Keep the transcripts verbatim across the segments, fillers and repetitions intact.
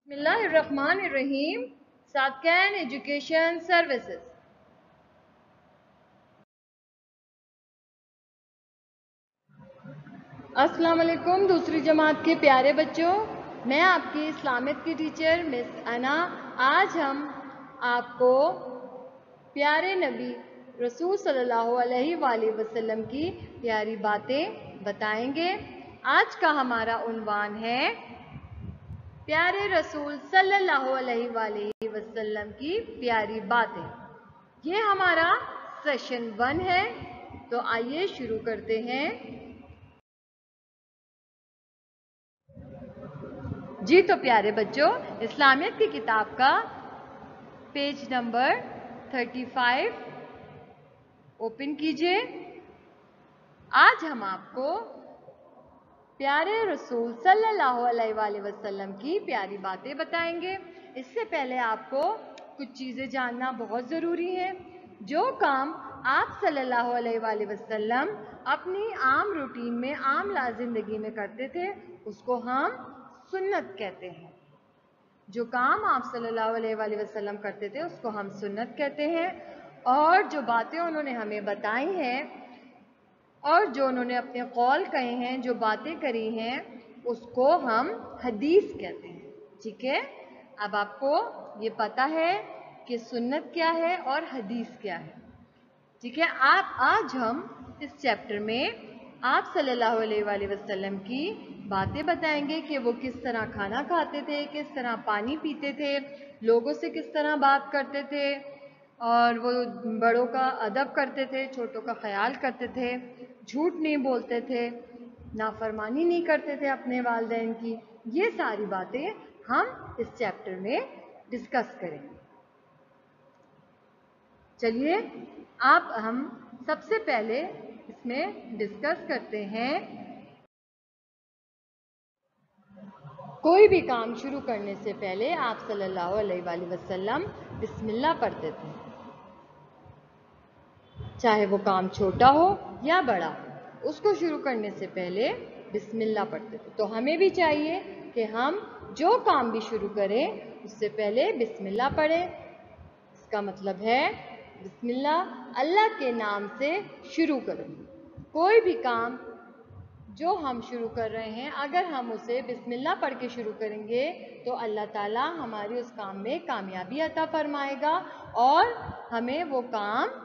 बिस्मिल्लाहिर्रहमानिर्रहीम। Sadqain education services. अस्सलाम वालेकुम दूसरी जमात के प्यारे बच्चों, मैं आपकी इस्लामिक की टीचर मिस अना। आज हम आपको प्यारे नबी रसूल सल्लल्लाहु अलैहि वसल्लम की प्यारी बातें बताएंगे। आज का हमारा उन्वान है प्यारे रसूल सल्लल्लाहु अलैहि वसल्लम की प्यारी बातें। ये हमारा सेशन वन है, तो आइए शुरू करते हैं। जी तो प्यारे बच्चों, इस्लामियत की किताब का पेज नंबर पैंतीस ओपन कीजिए। आज हम आपको प्यारे रसूल सल्लल्लाहु अलैहि वसल्लम की प्यारी बातें बताएंगे। इससे पहले आपको कुछ चीज़ें जानना बहुत ज़रूरी है। जो काम आप सल्लल्लाहु अलैहि वसल्लम अपनी आम रूटीन में, आम ज़िंदगी में करते थे, उसको हम सुन्नत कहते हैं। जो काम आप सल्लल्लाहु अलैहि वसल्लम करते थे उसको हम सुन्नत कहते हैं। और जो बातें उन्होंने हमें बताई हैं और जो उन्होंने अपने कौल कहे हैं, जो बातें करी हैं, उसको हम हदीस कहते हैं। ठीक है, अब आपको ये पता है कि सुन्नत क्या है और हदीस क्या है। ठीक है, आप आज हम इस चैप्टर में आप सल्लल्लाहु अलैहि वसल्लम की बातें बताएंगे कि वो किस तरह खाना खाते थे, किस तरह पानी पीते थे, लोगों से किस तरह बात करते थे, और वो बड़ों का अदब करते थे, छोटों का ख्याल करते थे, झूठ नहीं बोलते थे, नाफरमानी नहीं करते थे अपने वालिदैन की। ये सारी बातें हम इस चैप्टर में डिस्कस करेंगे। चलिए, आप हम सबसे पहले इसमें डिस्कस करते हैं। कोई भी काम शुरू करने से पहले आप सल्लल्लाहु अलैहि वसल्लम बिस्मिल्लाह पढ़ते थे, चाहे वो काम छोटा हो या बड़ा हो, उसको शुरू करने से पहले बिस्मिल्लाह पढ़ते थे। तो हमें भी चाहिए कि हम जो काम भी शुरू करें उससे पहले बिस्मिल्लाह पढ़ें। इसका मतलब है बिस्मिल्लाह, अल्लाह के नाम से शुरू करें। कोई भी काम जो हम शुरू कर रहे हैं, अगर हम उसे बिस्मिल्लाह पढ़ के शुरू करेंगे तो अल्लाह ताला हमारी उस काम में कामयाबी अता फरमाएगा और हमें वो काम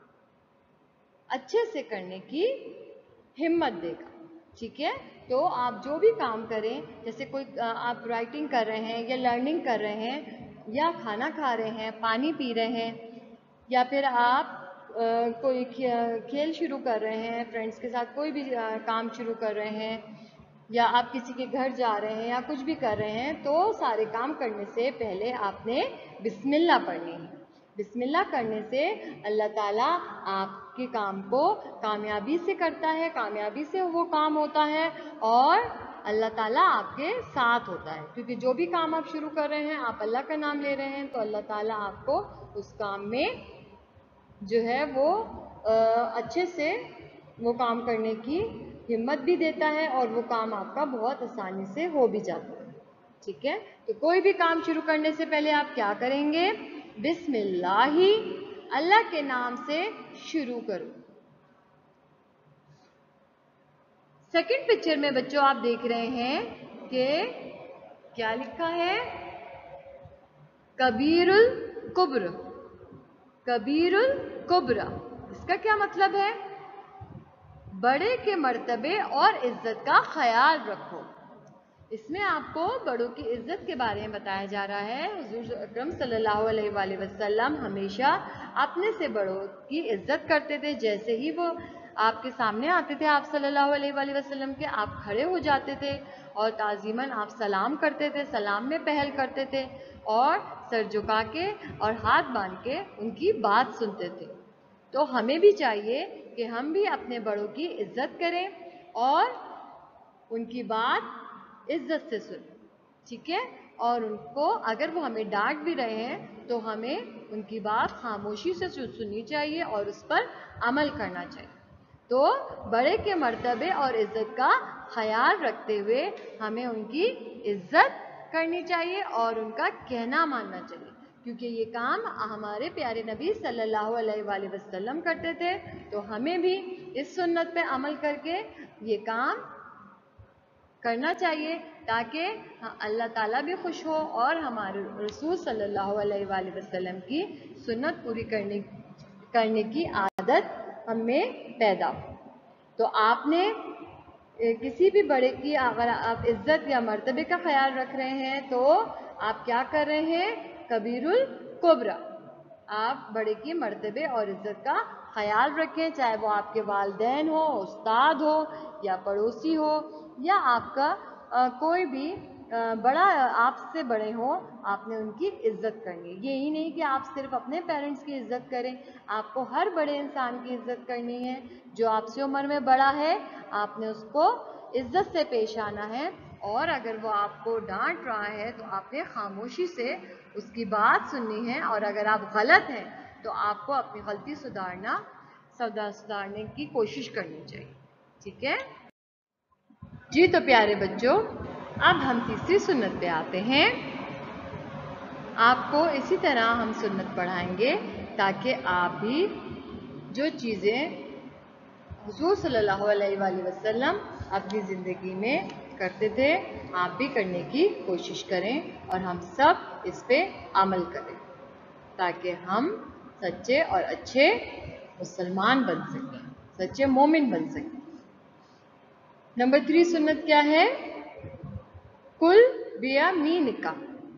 अच्छे से करने की हिम्मत देगा। ठीक है, तो आप जो भी काम करें, जैसे कोई आप राइटिंग कर रहे हैं या लर्निंग कर रहे हैं या खाना खा रहे हैं, पानी पी रहे हैं, या फिर आप आ, कोई खेल शुरू कर रहे हैं, फ्रेंड्स के साथ कोई भी आ, काम शुरू कर रहे हैं, या आप किसी के घर जा रहे हैं या कुछ भी कर रहे हैं, तो सारे काम करने से पहले आपने बिस्मिल्लाह पढ़नी है। बिस्मिल्लाह करने से अल्लाह ताला आपके काम को कामयाबी से करता है, कामयाबी से वो काम होता है और अल्लाह ताला आपके साथ होता है। क्योंकि जो भी काम आप शुरू कर रहे हैं, आप अल्लाह का नाम ले रहे हैं, तो अल्लाह ताला आपको उस काम में जो है वो अच्छे से वो काम करने की हिम्मत भी देता है और वो काम आपका बहुत आसानी से हो भी जाता है। ठीक है, तो कोई भी काम शुरू करने से पहले आप क्या करेंगे? बिस्मिल्लाह ही, अल्लाह के नाम से शुरू करो। सेकंड पिक्चर में बच्चों आप देख रहे हैं कि क्या लिखा है? कबीरुल कुब्र। कबीरुल कुब्रा, इसका क्या मतलब है? बड़े के मर्तबे और इज्जत का ख्याल रखो। इसमें आपको बड़ों की इज्जत के बारे में बताया जा रहा है। हुजूर अकरम सल्लल्लाहु अलैहि वसल्लम हमेशा अपने से बड़ों की इज्जत करते थे। जैसे ही वो आपके सामने आते थे आप सल्लल्लाहु अलैहि वसल्लम के, आप खड़े हो जाते थे और ताज़ीमन आप सलाम करते थे, सलाम में पहल करते थे और सर झुका के और हाथ बांध के उनकी बात सुनते थे। तो हमें भी चाहिए कि हम भी अपने बड़ों की इज्जत करें और उनकी बात इज्जत से सुनें। ठीक है, और उनको अगर वो हमें डांट भी रहे हैं तो हमें उनकी बात खामोशी से सुननी चाहिए और उस पर अमल करना चाहिए। तो बड़े के मर्तबे और इज्जत का ख्याल रखते हुए हमें उनकी इज्जत کرنی چاہیے اور ان کا کہنا ماننا چاہیے، کیونکہ یہ کام ہمارے پیارے نبی صلی اللہ علیہ وآلہ وسلم کرتے تھے، تو ہمیں بھی اس سنت پہ عمل کر کے یہ کام کرنا چاہیے تاکہ اللہ تعالیٰ بھی خوش ہو اور ہمارے رسول صلی اللہ علیہ وآلہ وسلم کی سنت پوری کرنے کرنے کی عادت ہم میں پیدا ہو۔ تو آپ نے کسی بھی بڑے کی اگر آپ عزت یا مرتبے کا خیال رکھ رہے ہیں تو آپ کیا کر رہے ہیں؟ کبیر الکبریٰ۔ آپ بڑے کی مرتبے اور عزت کا خیال رکھیں، چاہے وہ آپ کے والدین ہو، استاد ہو یا پڑوسی ہو یا آپ کا آ, کوئی بھی آ, بڑا آپ سے بڑے ہوں، آپ نے ان کی عزت کرنی ہے۔ یہی نہیں کہ آپ صرف اپنے پیرنٹس کی عزت کریں، آپ کو ہر بڑے انسان کی عزت کرنی ہے۔ جو آپ سے عمر میں بڑا ہے آپ نے اس کو عزت سے پیش آنا ہے، اور اگر وہ آپ کو ڈانٹ رہا ہے تو آپ نے خاموشی سے اس کی بات سننی ہے، اور اگر آپ غلط ہیں تو آپ کو اپنی غلطی سدھارنا سدھارنے کی کوشش کرنی چاہیے، ٹھیک ہے؟ جی تو پیارے بچوں، اب ہم تیسری سنت پہ آتے ہیں۔ آپ کو اسی طرح ہم سنت پڑھائیں گے تاکہ آپ بھی جو چیزیں حضور صلی اللہ علیہ وآلہ وسلم اپنی زندگی میں کرتے تھے آپ بھی کرنے کی کوشش کریں، اور ہم سب اس پہ عمل کریں تاکہ ہم سچے اور اچھے مسلمان بن سکیں، سچے مومن بن سکیں۔ نمبر تھری سنت کیا ہے؟ کل بیامینکا۔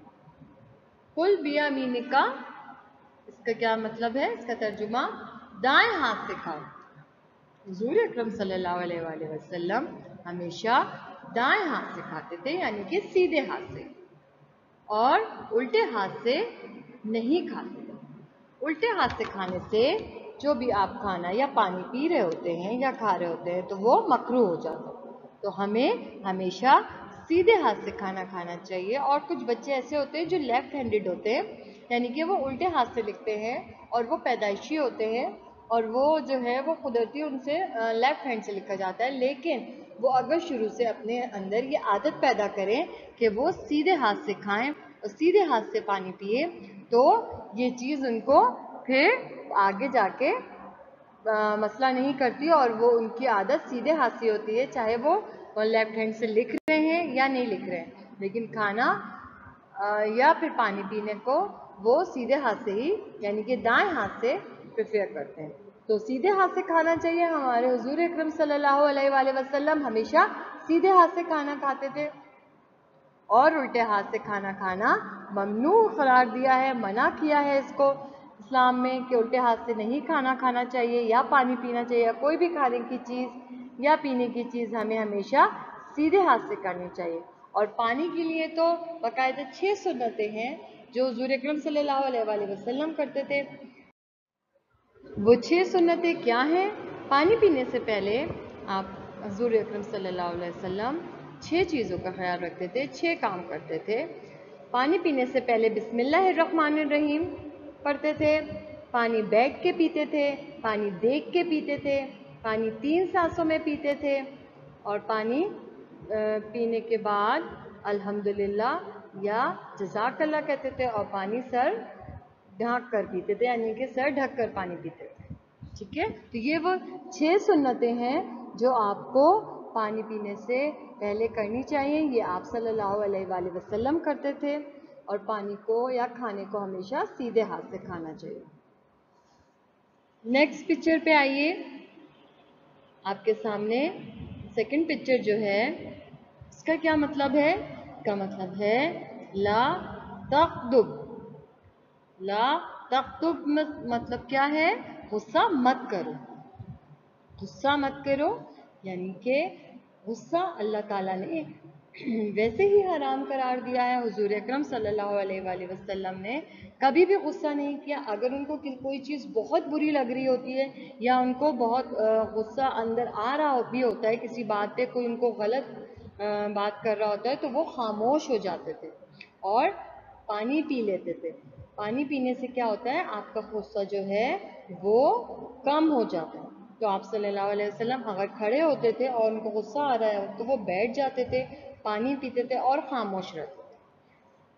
کل بیامینکا اس کا کیا مطلب ہے؟ اس کا ترجمہ دائیں ہاتھ سے کھاؤ۔ حضور اکرم صلی اللہ علیہ وآلہ وسلم ہمیشہ دائیں ہاتھ سے کھاتے تھے، یعنی کہ سیدھے ہاتھ سے، اور الٹے ہاتھ سے نہیں کھاتے تھے۔ الٹے ہاتھ سے کھانے سے جو بھی آپ کھانا یا پانی پی رہے ہوتے ہیں یا کھا رہے ہوتے ہیں تو وہ مکروہ ہو جاتا ہے۔ تو ہمیں ہمیشہ سیدھے ہاتھ سے کھانا کھانا چاہیے، اور کچھ بچے ایسے ہوتے ہیں جو لیفٹ ہینڈڈ ہوتے ہیں، یعنی کہ وہ الٹے ہاتھ سے لکھتے ہیں اور وہ پیدائشی ہوتے ہیں، اور وہ جو ہے وہ قدرتی ان سے لیفٹ ہینڈ سے لکھا جاتا ہے، لیکن وہ اگر شروع سے اپنے اندر یہ عادت پیدا کریں کہ وہ سیدھے ہاتھ سے کھائیں اور سیدھے ہاتھ سے پانی پیئے، تو یہ چیز ان کو پھر آگے جا کے مسئلہ نہیں کرتی، اور وہ ان کی عادت سیدھے ہاتھ سے ہوتی ہے، چاہے وہ لیفٹ ہینڈ سے لکھ رہے ہیں یا نہیں لکھ رہے ہیں، لیکن کھانا یا پھر پانی پینے کو وہ سیدھے ہاتھ سے ہی، یعنی کہ دائیں ہاتھ سے پریفر کرتے ہیں۔ تو سیدھے ہاتھ سے کھانا چاہیے۔ ہمارے حضور اکرم صلی اللہ علیہ وآلہ وسلم ہمیشہ سیدھے ہاتھ سے کھانا کھاتے تھے، اور الٹے ہاتھ سے کھانا کھانا ممنوع قرار دیا ہے، منع کیا ہے اس کو اسلام میں، کہ الٹے ہاتھ سے نہیں کھانا کھانا چاہیے یا پانی پینا چاہیے، یا کوئی بھی کھانے کی چیز یا پینے کی چیز ہمیں ہمیشہ سیدھے ہاتھ سے کرنی چاہیے۔ اور پانی کے لیے تو باقاعدہ چھ سنتیں ہیں جو حضور اکرم صلی اللہ علیہ وآلہ وسلم کرتے تھے۔ وہ چھ سنتیں کیا ہیں؟ پانی پینے سے پہلے آپ حضور اکرم صلی اللہ علیہ وسلم چھ چیزوں کا خیال رکھتے تھے، چھ کام کرتے تھے۔ پانی پینے سے پہلے بسم اللہ الرحمن الرحیم پڑھتے تھے، پانی بیٹھ کے پیتے تھے، پانی دیکھ کے پیتے تھے، پانی تین سانسوں میں پیتے تھے، اور پانی پینے کے بعد الحمدللہ یا جزاک اللہ کہتے تھے، اور پانی سر ڈھانک کر پیتے تھے، یعنی کہ سر ڈھک کر پانی پیتے تھے، ٹھیک ہے؟ تو یہ وہ چھ سنتیں ہیں جو آپ کو پانی پینے سے پہلے کرنی چاہیے، یہ آپ صلی اللہ علیہ وآلہ وسلم کرتے تھے، اور پانی کو یا کھانے کو ہمیشہ سیدھے ہاتھ سے کھانا چاہیے۔ نیکسٹ پکچر پہ آئیے، آپ کے سامنے سیکنڈ پکچر جو ہے اس کا کیا مطلب ہے؟ اس کا مطلب ہے لا تغضب۔ لا تغضب مطلب کیا ہے؟ غصہ مت کرو، غصہ مت کرو، یعنی کہ غصہ اللہ تعالیٰ نے ویسے ہی حرام قرار دیا ہے۔ حضور اکرم صلی اللہ علیہ وآلہ وسلم نے کبھی بھی غصہ نہیں کیا۔ اگر ان کو کوئی چیز بہت بری لگ رہی ہوتی ہے یا ان کو بہت غصہ اندر آ رہا بھی ہوتا ہے، کسی بات پہ کوئی ان کو غلط بات کر رہا ہوتا ہے، تو وہ خاموش ہو جاتے تھے اور پانی پی لیتے تھے۔ پانی پینے سے کیا ہوتا ہے؟ آپ کا غصہ جو ہے وہ کم ہو جاتا ہے۔ تو آپ صلی اللہ علیہ وسلم اگر کھڑے ہوتے تھے اور ان کو غصہ آ رہا ہے تو وہ بیٹھ جاتے تھے، پانی پیتے تھے اور خاموش رہتے تھے۔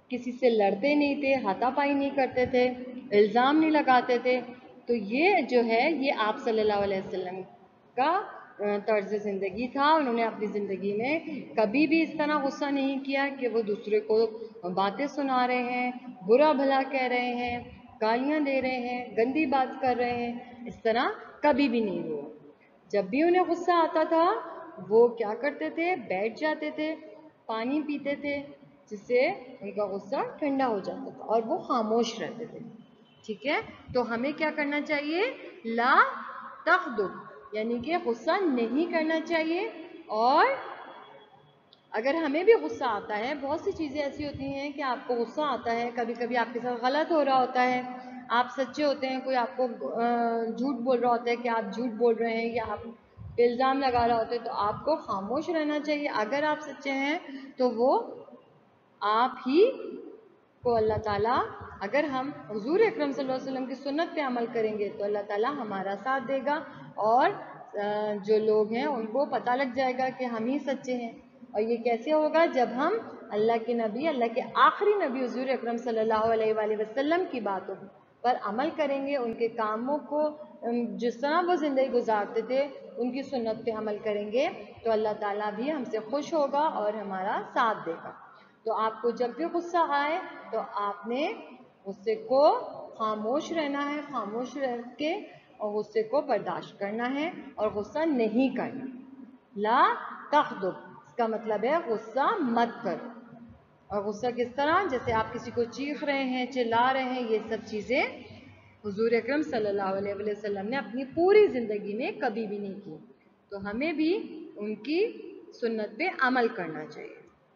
کسی سے لڑتے نہیں تھے، ہاتھا پائی نہیں کرتے تھے، الزام نہیں لگاتے تھے. تو یہ جو ہے یہ آپ صلی اللہ علیہ وسلم کا طرز زندگی تھا. انہوں نے اپنی زندگی میں کبھی بھی اس طرح غصہ نہیں کیا کہ وہ دوسرے کو باتیں سنا رہے ہیں، برا بھلا کہہ رہے ہیں، گالیاں دے رہے ہیں، گندی بات کر رہے ہیں. اس طرح کبھی بھی نہیں ہوا. جب بھی انہیں غصہ آتا تھا وہ کیا کرتے تھے؟ بیٹھ جاتے تھے، پانی پیتے تھے، جس سے ان کا غصہ ٹھنڈا ہو جاتا تھا اور وہ خاموش رہتے تھے. ٹھیک ہے، تو ہمیں کیا کرنا چاہیے؟ لا تغضب، یعنی کہ غصہ نہیں کرنا چاہیے. اور اگر ہمیں بھی غصہ آتا ہے، بہت سی چیزیں ایسی ہوتی ہیں کہ آپ کو غصہ آتا ہے، کبھی کبھی آپ کے ساتھ غلط ہو رہا ہوتا ہے، آپ سچے ہوتے ہیں، کوئی آپ کو جھوٹ بول رہا ہوتا ہے کہ آپ جھوٹ بول رہے ہیں یا آپ الزام لگا رہا ہوتا ہے، تو آپ کو خاموش رہنا چاہیے. اگر آپ سچے ہیں تو وہ آپ ہی کو اللہ تعالیٰ، اگر ہم حضور اکرم صلی اللہ علیہ وسلم کی سنت پہ عمل کریں گے تو اللہ تعالیٰ ہمارا ساتھ دے گا، اور جو لوگ ہیں ان کو پتہ لگ جائے گا کہ ہم ہی سچے ہیں. اور یہ کیسے ہوگا؟ جب ہم اللہ کے نبی، اللہ کے آخری نبی حضور اکرم صلی اللہ علیہ وآلہ وسلم کی باتوں پر عمل کریں گے، ان کے کاموں کو جس طرح وہ زندگی گزارتے تھے ان کی سنت پہ عمل کریں گے، تو اللہ تعالیٰ بھی ہم سے خوش ہوگا اور ہمارا ساتھ دے گا. تو آپ کو جب بھی غصہ آئے تو آپ نے غصے کو خاموش رہنا ہے، خاموش رہ کے اور غصے کو برداشت کرنا ہے اور غصہ نہیں کرنا. لا تغضب اس کا مطلب ہے غصہ مت کرو. اور غصہ کس طرح؟ جیسے آپ کسی کو چیخ رہے ہیں، چلا رہے ہیں، یہ سب چیزیں حضور اکرم صلی اللہ علیہ وسلم نے اپنی پوری زندگی میں کبھی بھی نہیں کی. تو ہمیں بھی ان کی سنت پہ عمل کرنا چاہیے.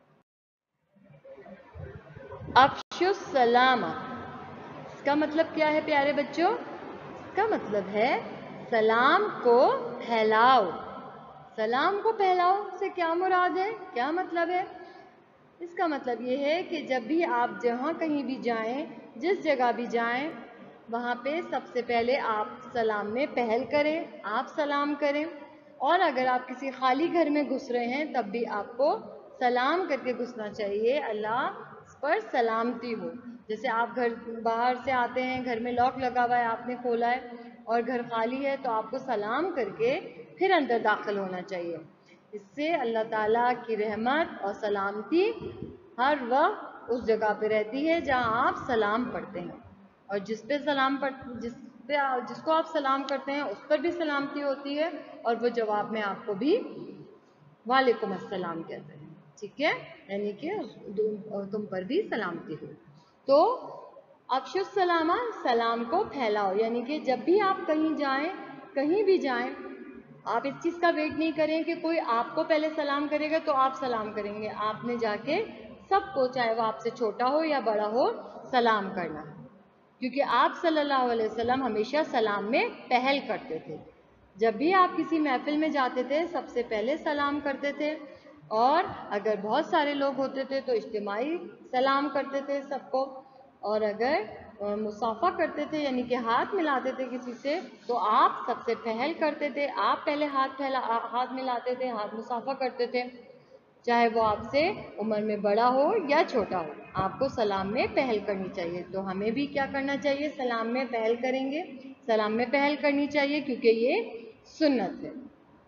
افشوا السلام، اس کا مطلب کیا ہے پیارے بچوں؟ اس کا مطلب ہے سلام کو پھیلاؤ. سلام کو پھیلاؤ سے کیا مراد ہے؟ کیا مطلب ہے؟ اس کا مطلب یہ ہے کہ جب بھی آپ جہاں کہیں بھی جائیں، جس جگہ بھی جائیں، وہاں پہ سب سے پہلے آپ سلام میں پہل کریں، آپ سلام کریں. اور اگر آپ کسی خالی گھر میں گھس رہے ہیں تب بھی آپ کو سلام کر کے گھسنا چاہیے، اللہ اس پر سلامتی ہو. جیسے آپ گھر باہر سے آتے ہیں، گھر میں لاک لگا ہوا ہے، آپ نے کھولا ہے اور گھر خالی ہے، تو آپ کو سلام کر کے پھر اندر داخل ہونا چاہیے. اس سے اللہ تعالیٰ کی رحمت اور سلامتی ہر وقت اس جگہ پہ رہتی ہے جہاں آپ سلام پڑھتے ہیں. اور جس پہ سلام پڑھ جس پہ جس کو آپ سلام کرتے ہیں اس پر بھی سلامتی ہوتی ہے، اور وہ جواب میں آپ کو بھی وعلیکم السلام کہتے ہیں. ٹھیک ہے، یعنی کہ تم پر بھی سلامتی ہو. تو افشوا السلام، سلام کو پھیلاؤ، یعنی کہ جب بھی آپ کہیں جائیں، کہیں بھی جائیں، آپ اس چیز کا ویٹ نہیں کریں کہ کوئی آپ کو پہلے سلام کرے گا تو آپ سلام کریں گے. آپ نے جا کے سب کو، چاہے وہ آپ سے چھوٹا ہو یا بڑا ہو، سلام کرنا ہے. کیونکہ آپ صلی اللہ علیہ وسلم ہمیشہ سلام میں پہل کرتے تھے. جب بھی آپ کسی محفل میں جاتے تھے سب سے پہلے سلام کرتے تھے، اور اگر بہت سارے لوگ ہوتے تھے تو اجتماعی سلام کرتے تھے سب کو. اور اگر مصافحہ کرتے تھے یعنی کہ ہاتھ ملاتے تھے کسی سے تو آپ سب سے پہل کرتے تھے، آپ پہلے ہاتھ پھیلا ہاتھ ملاتے تھے، ہاتھ مصافحہ کرتے تھے، چاہے وہ آپ سے عمر میں بڑا ہو یا چھوٹا ہو. آپ کو سلام میں پہل کرنی چاہیے. تو ہمیں بھی کیا کرنا چاہیے؟ سلام میں پہل کریں گے، سلام میں پہل کرنی چاہیے کیونکہ یہ سنت ہے.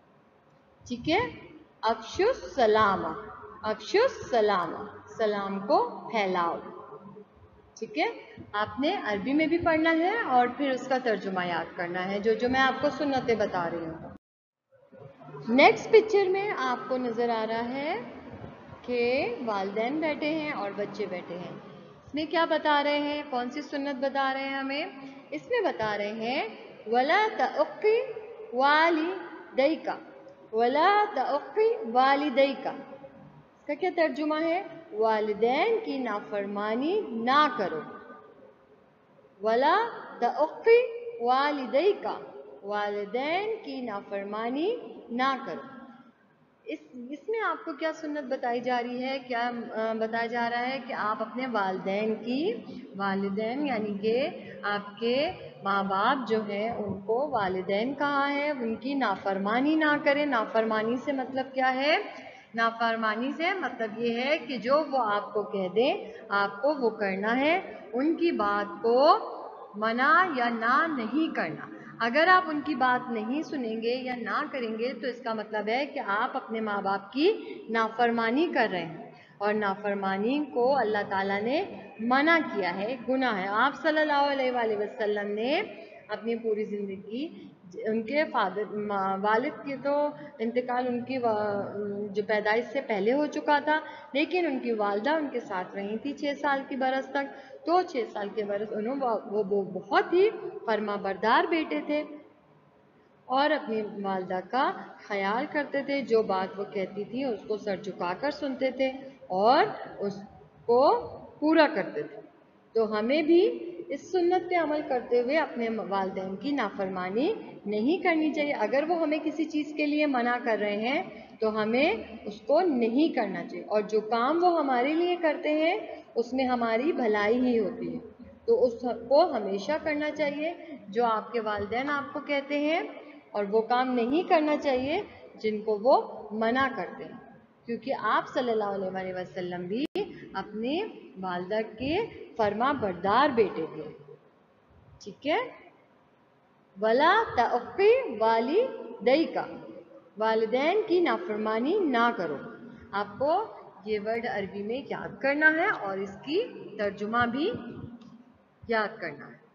ٹھیک ہے، افشوا السلام، افشوا السلام، سلام کو پھیلاؤ. ٹھیک ہے، آپ نے عربی میں بھی پڑھنا ہے اور پھر اس کا ترجمہ یاد کرنا ہے، جو جو میں آپ کو سنتیں بتا رہی ہوں. نیکسٹ پکچر میں آپ کو نظر آ رہا ہے کہ والدین بیٹھے ہیں اور بچے بیٹھے ہیں. اس میں کیا بتا رہے ہیں؟ کون سی سنت بتا رہے ہیں ہمیں؟ اس میں بتا رہے ہیں وَلَا تَعُقِّ وَالِدَيْكَ، وَلَا تَعُقِّ وَالِدَيْكَ. اس کا کیا ترجمہ ہے؟ والدین کی نافرمانی نہ کرو. وَلَا تَعُقِّ وَالِدَيْكَ، والدین کی نافرمانی نہ کرو. اس اس میں آپ کو کیا سنت بتائی جا رہی ہے؟ کیا بتایا جا رہا ہے کہ آپ اپنے والدین کی، والدین یعنی کہ آپ کے ماں باپ جو ہیں ان کو والدین کہا ہے، ان کی نافرمانی نہ کریں. نافرمانی سے مطلب کیا ہے؟ नाफरमानी से मतलब ये है कि जो वो आपको कह दें आपको वो करना है, उनकी बात को मना या ना नहीं करना। अगर आप उनकी बात नहीं सुनेंगे या ना करेंगे तो इसका मतलब है कि आप अपने माँ बाप की नाफरमानी कर रहे हैं, और नाफरमानी को अल्लाह ताला ने मना किया है, गुनाह है। आप सल्लल्लाहु अलैहि वसल्लम ने अपनी पूरी ज़िंदगी, उनके फादर वालिद की तो इंतकाल उनकी जो पैदाइश से पहले हो चुका था, लेकिन उनकी वालदा उनके साथ रही थी छः साल की बरस तक। तो छः साल के बरस उन्होंने वो, वो बहुत ही फर्मा बरदार बेटे थे और अपनी वालदा का ख्याल करते थे, जो बात वो कहती थी उसको सर झुकाकर सुनते थे और उसको पूरा करते थे। तो हमें भी इस सुन्नत पे अमल करते हुए अपने वालिदैन की नाफरमानी नहीं करनी चाहिए। अगर वो हमें किसी चीज़ के लिए मना कर रहे हैं तो हमें उसको नहीं करना चाहिए, और जो काम वो हमारे लिए करते हैं उसमें हमारी भलाई ही होती है, तो उसको हमेशा करना चाहिए जो आपके वालिदैन आपको कहते हैं, और वो काम नहीं करना चाहिए जिनको वो मना करते हैं, क्योंकि आप सल्लल्लाहु अलैहि वसल्लम भी अपने वालदा के फर्मा बरदार बेटे थे। ठीक है। वला तअक़ी वालिदै का, वालिदैन की नाफरमानी ना करो। आपको ये वर्ड अरबी में याद करना है और इसकी तर्जुमा भी याद करना है।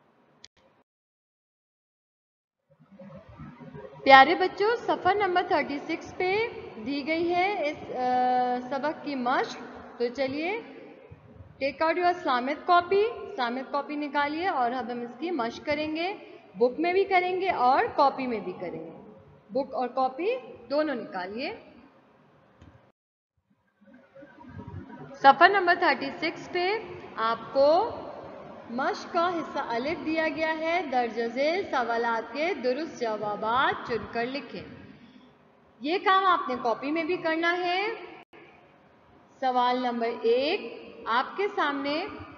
प्यारे बच्चों, सफ़र नंबर छत्तीस पे दी गई है इस आ, सबक की मश्क। तो चलिए, take out your Islamic copy, Islamic copy निकालिए और अब हम इसकी मश्क करेंगे। बुक में भी करेंगे और कॉपी में भी करेंगे। बुक और कॉपी दोनों निकालिए। सफ़र नंबर छत्तीस पे आपको मश्क का हिस्सा अलिफ दिया गया है। दर्ज झेल सवालात के दुरुस्त जवाबात चुनकर लिखें। ये काम आपने कॉपी में भी करना है। सवाल नंबर एक, आपके सामने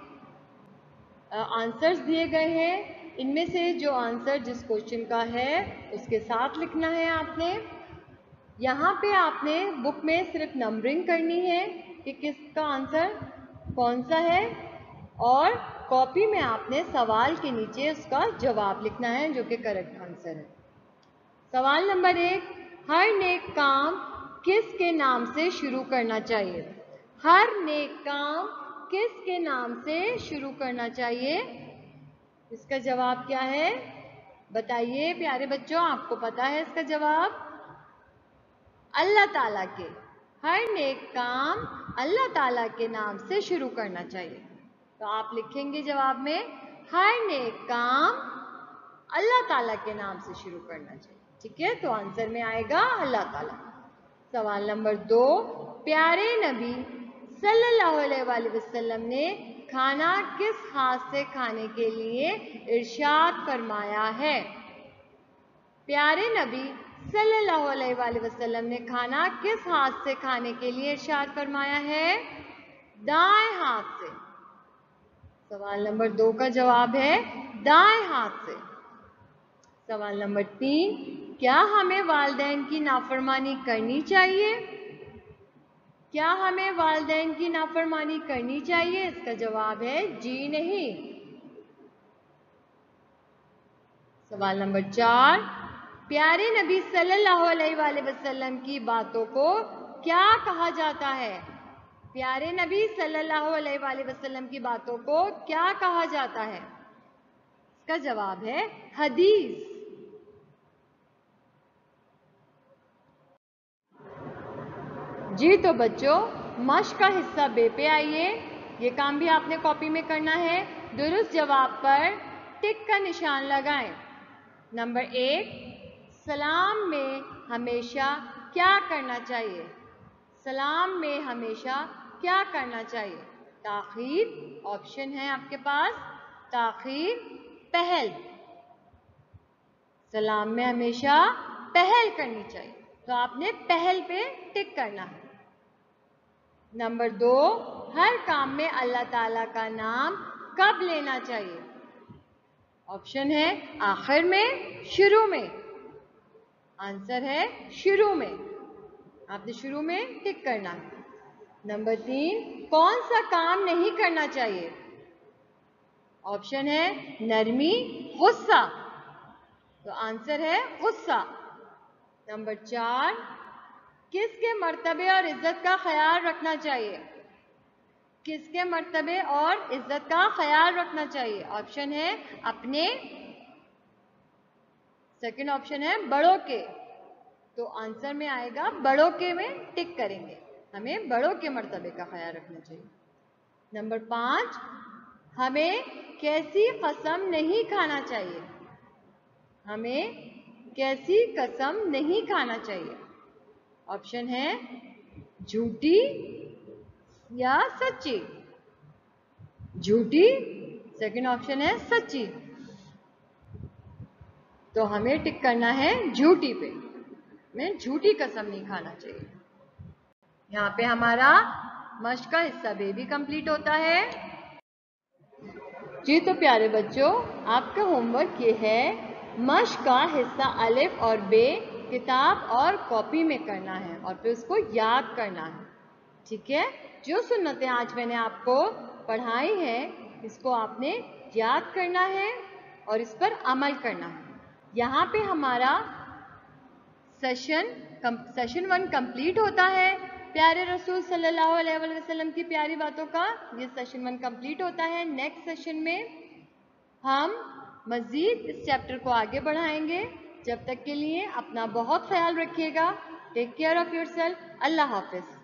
आंसर्स दिए गए हैं। इनमें से जो आंसर जिस क्वेश्चन का है उसके साथ लिखना है आपने। यहाँ पे आपने बुक में सिर्फ नंबरिंग करनी है कि किसका आंसर कौन सा है, और कॉपी में आपने सवाल के नीचे उसका जवाब लिखना है जो कि करेक्ट आंसर है। सवाल नंबर एक, हर नेक काम किसके नाम से शुरू करना चाहिए? हर नेक काम किसके नाम से शुरू करना चाहिए? इसका जवाब क्या है बताइए प्यारे बच्चों, आपको पता है इसका जवाब? अल्लाह ताला के। हर नेक काम अल्लाह ताला के नाम से शुरू करना चाहिए। तो आप लिखेंगे जवाब में, हर नेक काम अल्लाह ताला के नाम से शुरू करना चाहिए। ठीक है, तो आंसर में आएगा अल्लाह ताला। सवाल नंबर दो, प्यारे नबी सल्लल्लाहु अलैहि वसल्लम ने खाना किस हाथ से खाने के लिए इरशाद फरमाया है? प्यारे नबी सल्लल्लाहु अलैहि वसल्लम ने खाना किस हाथ से खाने के लिए इरशाद फरमाया है? दाएं हाथ से। सवाल नंबर दो का जवाब है दाएं हाथ से। सवाल नंबर तीन, क्या हमें वालिदैन की नाफरमानी करनी चाहिए? क्या हमें वालिदैन की नाफरमानी करनी चाहिए? इसका जवाब है जी नहीं। सवाल नंबर चार, प्यारे नबी सल्लल्लाहु अलैहि वसल्लम की बातों को क्या कहा जाता है? प्यारे नबी सल्लल्लाहु अलैहि वसल्लम की बातों को क्या कहा जाता है? इसका जवाब है हदीस। जी तो बच्चों, मश्क का हिस्सा बे पे आइए। ये काम भी आपने कॉपी में करना है। दुरुस्त जवाब पर टिक का निशान लगाएं। नंबर एक, सलाम में हमेशा क्या करना चाहिए? सलाम में हमेशा क्या करना चाहिए? ताखीर ऑप्शन है आपके पास, ताखीर, पहल। सलाम में हमेशा पहल करनी चाहिए, तो आपने पहल पे टिक करना है। नंबर दो, हर काम में अल्लाह ताला का नाम कब लेना चाहिए? ऑप्शन है आखिर में, शुरू में। आंसर है शुरू में। آپ نے شروع میں ٹک کرنا ہے. نمبر تین, کون سا کام نہیں کرنا چاہیے؟ آپشن ہے نرمی, غصہ, تو آنسر ہے غصہ. نمبر چار, کس کے مرتبے اور عزت کا خیال رکھنا چاہیے؟ کس کے مرتبے اور عزت کا خیال رکھنا چاہیے؟ آپشن ہے اپنے, سیکنڈ آپشن ہے بڑوں کے, تو آنسر میں آئے گا بڑوں کے میں ٹک کریں گے, ہمیں بڑوں کے مرتبے کا خیال رکھنا چاہیے. نمبر پانچ, ہمیں کیسی قسم نہیں کھانا چاہیے؟ ہمیں کیسی قسم نہیں کھانا چاہیے؟ آپشن ہے جھوٹی یا سچی. جھوٹی, سیکنڈ آپشن ہے سچی, تو ہمیں ٹک کرنا ہے جھوٹی پہ, میں جھوٹی قسم نہیں کھانا چاہیے. یہاں پہ ہمارا مشق کا حصہ بے بھی کمپلیٹ ہوتا ہے. جی تو پیارے بچوں, آپ کا ہوم ورک یہ ہے, مشق کا حصہ الف اور بے کتاب اور کاپی میں کرنا ہے اور پھر اس کو یاد کرنا ہے. ٹھیک ہے, جو سنتیں آج میں نے آپ کو پڑھائی ہیں اس کو آپ نے یاد کرنا ہے اور اس پر عمل کرنا ہے. یہاں پہ ہمارا سیشن سیشن ون کمپلیٹ ہوتا ہے. پیارے رسول صلی اللہ علیہ وسلم کی پیاری باتوں کا یہ سیشن ون کمپلیٹ ہوتا ہے. نیکسٹ سیشن میں ہم مزید اس چیپٹر کو آگے بڑھائیں گے. جب تک کے لیے اپنا بہت خیال رکھیے گا. Take care of yourself. اللہ حافظ.